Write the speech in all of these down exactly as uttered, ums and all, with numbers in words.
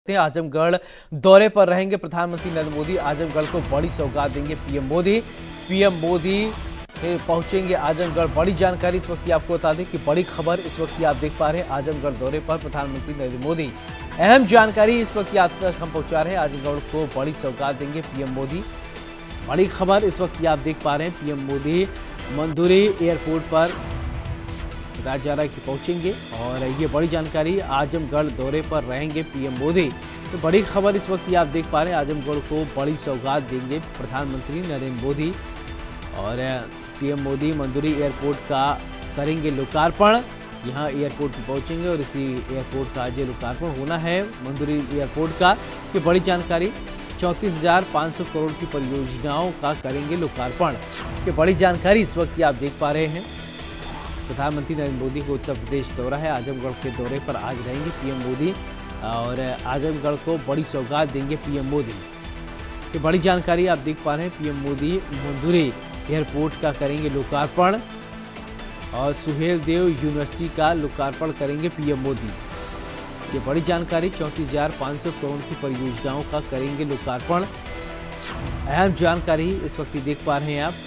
आजमगढ़ दौरे पर रहेंगे प्रधानमंत्री नरेंद्र मोदी। आजमगढ़ को बड़ी सौगात देंगे पीएम मोदी। पीएम मोदी पहुंचेंगे आजमगढ़। बड़ी जानकारी इस वक्त की आपको बता दें कि बड़ी खबर इस वक्त की आप देख पा रहे हैं, आजमगढ़ दौरे पर प्रधानमंत्री नरेंद्र मोदी। अहम जानकारी इस वक्त की आप तक हम पहुंचा रहे हैं, आजमगढ़ को बड़ी सौगात देंगे पीएम मोदी। बड़ी खबर इस वक्त की आप देख पा रहे हैं, पीएम मोदी मंदुरी एयरपोर्ट पर बताया जा रहा है कि पहुंचेंगे और ये बड़ी जानकारी, आजमगढ़ दौरे पर रहेंगे पीएम मोदी। तो बड़ी खबर इस वक्त आप देख पा रहे हैं, आजमगढ़ को बड़ी सौगात देंगे प्रधानमंत्री नरेंद्र मोदी और पीएम मोदी मंदुरी एयरपोर्ट का करेंगे लोकार्पण। यहां एयरपोर्ट पर पहुंचेंगे और इसी एयरपोर्ट का आज लोकार्पण होना है मंदुरी एयरपोर्ट का। ये बड़ी जानकारी, चौंतीस हजार पाँच सौ करोड़ की परियोजनाओं का करेंगे लोकार्पण। ये बड़ी जानकारी इस वक्त आप देख पा रहे हैं। प्रधानमंत्री नरेंद्र मोदी को उत्तर प्रदेश दौरा है, आजमगढ़ के दौरे पर आज रहेंगे पीएम मोदी और आजमगढ़ को बड़ी सौगात देंगे पीएम मोदी। ये बड़ी जानकारी आप देख पा रहे हैं, पीएम मोदी मंदुरी एयरपोर्ट का करेंगे लोकार्पण और सुहेलदेव यूनिवर्सिटी का लोकार्पण करेंगे पीएम मोदी। ये बड़ी जानकारी, चौंतीस हजार पाँच सौ करोड़ की परियोजनाओं का करेंगे लोकार्पण। अहम जानकारी इस वक्त देख पा रहे हैं आप।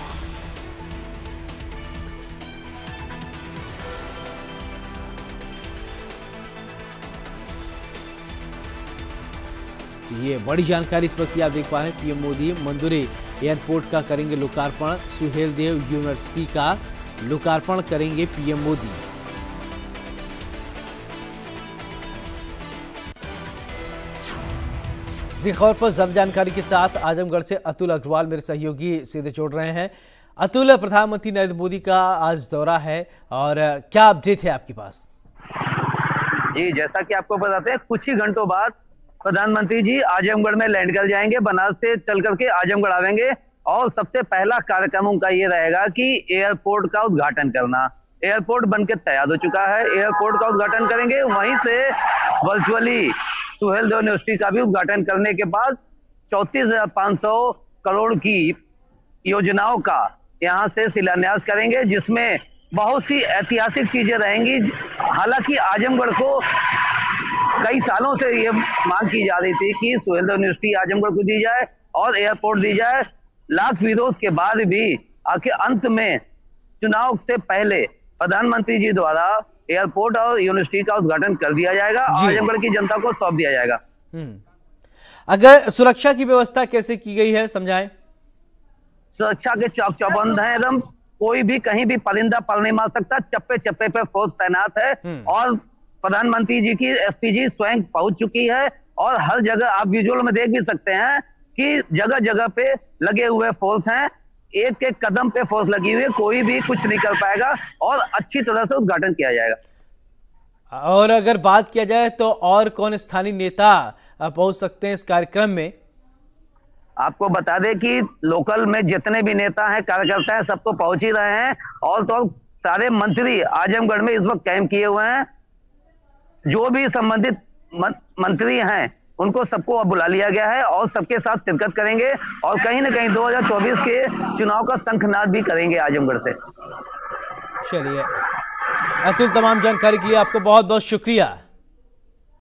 ये बड़ी जानकारी इस वक्त आप देख पा रहे हैं, पीएम मोदी मंदुरी एयरपोर्ट का करेंगे लोकार्पण। सुहेलदेव यूनिवर्सिटी का लोकार्पण करेंगे पीएम मोदी। इसी खबर पर जब जानकारी के साथ आजमगढ़ से अतुल अग्रवाल मेरे सहयोगी सीधे जोड़ रहे हैं। अतुल, प्रधानमंत्री नरेंद्र मोदी का आज दौरा है और क्या अपडेट है आपके पास? जी, जैसा कि आपको बताते हैं, कुछ ही घंटों बाद प्रधानमंत्री जी आजमगढ़ में लैंड कर जाएंगे। बनारस से चल करके आजमगढ़ आवेंगे और सबसे पहला कार्यक्रम उनका ये रहेगा कि एयरपोर्ट का उद्घाटन करना। एयरपोर्ट बनकर तैयार हो चुका है, एयरपोर्ट का उद्घाटन करेंगे। वहीं से वर्चुअली सुहेलदेव यूनिवर्सिटी का भी उद्घाटन करने के बाद चौंतीस हजार पाँच सौ करोड़ की योजनाओं का यहाँ से शिलान्यास करेंगे, जिसमें बहुत सी ऐतिहासिक चीजें रहेंगी। हालांकि आजमगढ़ को कई सालों से ये मांग की जा रही थी कि सुहेलदेव यूनिवर्सिटी आजमगढ़ को दी जाए और एयरपोर्ट दी जाए। लाख विरोध के बाद भी आखिर अंत में चुनाव से पहले प्रधानमंत्री जी द्वारा एयरपोर्ट और यूनिवर्सिटी का उद्घाटन कर दिया जाएगा, आजमगढ़ की जनता को सौंप दिया जाएगा। अगर सुरक्षा की व्यवस्था कैसे की गई है, समझाएं। सुरक्षा के चौक चौबंद है, एकदम कोई भी कहीं भी परिंदा पर नहीं मार सकता। चप्पे चप्पे पे फोर्स तैनात है और प्रधानमंत्री जी की एसपी जी स्वयं पहुंच चुकी है और हर जगह आप विजुअल में देख भी सकते हैं कि जगह जगह पे लगे हुए फोर्स हैं। एक एक कदम पे फोर्स लगी हुई है, कोई भी कुछ नहीं कर पाएगा और अच्छी तरह से उद्घाटन किया जाएगा। और अगर बात किया जाए तो और कौन स्थानीय नेता पहुंच सकते हैं इस कार्यक्रम में? आपको बता दें कि लोकल में जितने भी नेता हैं, कार्यकर्ता हैं, सब तो पहुंच ही रहे हैं और तो सारे मंत्री आजमगढ़ में इस वक्त कैंप किए हुए हैं। जो भी संबंधित मंत्री हैं उनको सबको अब बुला लिया गया है और सबके साथ शिरकत करेंगे और कहीं ना कहीं दो हजार चौबीस के चुनाव का शंखनाद भी करेंगे आजमगढ़ से। चलिए अतुल, तमाम जानकारी के लिए आपको बहुत बहुत शुक्रिया।